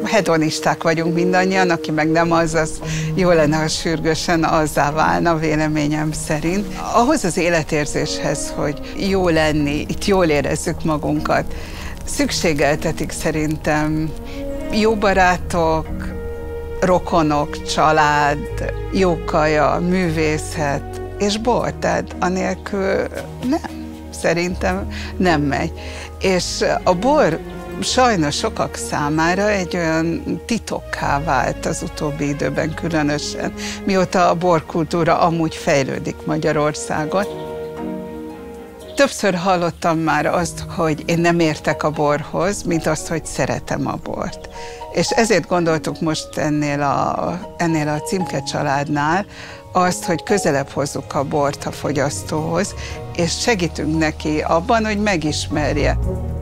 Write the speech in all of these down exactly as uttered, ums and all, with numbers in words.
hedonisták vagyunk mindannyian, aki meg nem az, az jó lenne, ha sürgősen azzá válna, véleményem szerint. Ahhoz az életérzéshez, hogy jó lenni, itt jól érezzük magunkat, szükségeltetik szerintem jó barátok, rokonok, család, jó kaja, művészet és bor, tehát anélkül nem, szerintem nem megy. És a bor sajnos sokak számára egy olyan titokká vált az utóbbi időben különösen, mióta a borkultúra amúgy fejlődik Magyarországon. Többször hallottam már azt, hogy én nem értek a borhoz, mint azt, hogy szeretem a bort. És ezért gondoltuk most ennél a, ennél a Címke családnál azt, hogy közelebb hozzuk a bort a fogyasztóhoz, és segítünk neki abban, hogy megismerje.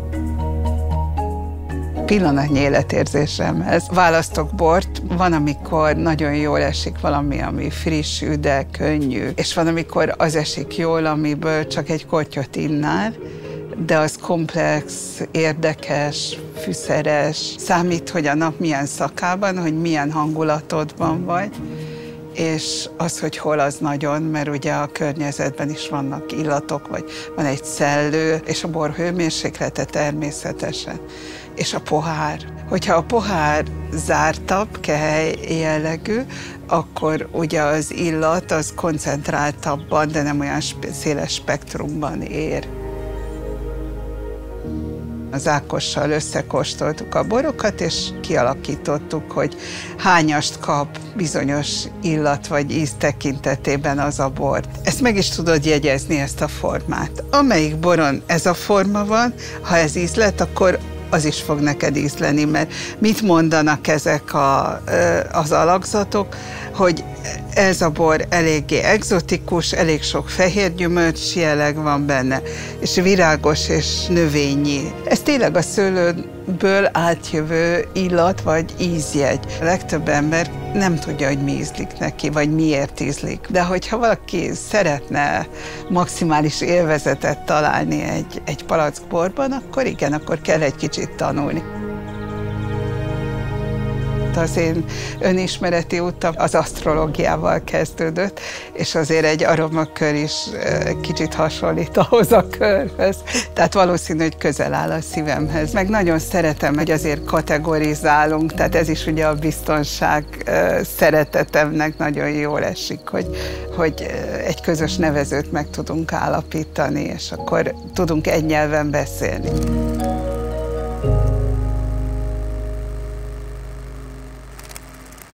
Pillanatnyi életérzésemhez választok bort, van, amikor nagyon jól esik valami, ami friss, üde, könnyű, és van, amikor az esik jól, amiből csak egy kortyot innál, de az komplex, érdekes, fűszeres, számít, hogy a nap milyen szakában, hogy milyen hangulatodban vagy, és az, hogy hol, az nagyon, mert ugye a környezetben is vannak illatok, vagy van egy szellő, és a bor hőmérséklete természetesen, és a pohár. Hogyha a pohár zártabb, kehely jellegű, akkor ugye az illat az koncentráltabban, de nem olyan széles spektrumban ér. Az Ákossal összekóstoltuk a borokat, és kialakítottuk, hogy hányast kap bizonyos illat vagy íz tekintetében az a bor. Ezt meg is tudod jegyezni, ezt a formát. Amelyik boron ez a forma van, ha ez ízlet, akkor az is fog neked ízleni, mert mit mondanak ezek a, az alakzatok, hogy ez a bor eléggé egzotikus, elég sok fehér gyümölcs jelleg van benne, és virágos és növényi. Ez tényleg a szőlőből átjövő illat vagy ízjegy. A legtöbb ember nem tudja, hogy mi ízlik neki, vagy miért ízlik. De hogyha valaki szeretne maximális élvezetet találni egy, egy palackborban, akkor igen, akkor kell egy kicsit tanulni. Az én önismereti utam az asztrológiával kezdődött, és azért egy aromakör is kicsit hasonlít ahhoz a körhöz. Tehát valószínű, hogy közel áll a szívemhez. Meg nagyon szeretem, hogy azért kategorizálunk, tehát ez is ugye a biztonság szeretetemnek nagyon jól esik, hogy, hogy egy közös nevezőt meg tudunk állapítani, és akkor tudunk egy nyelven beszélni.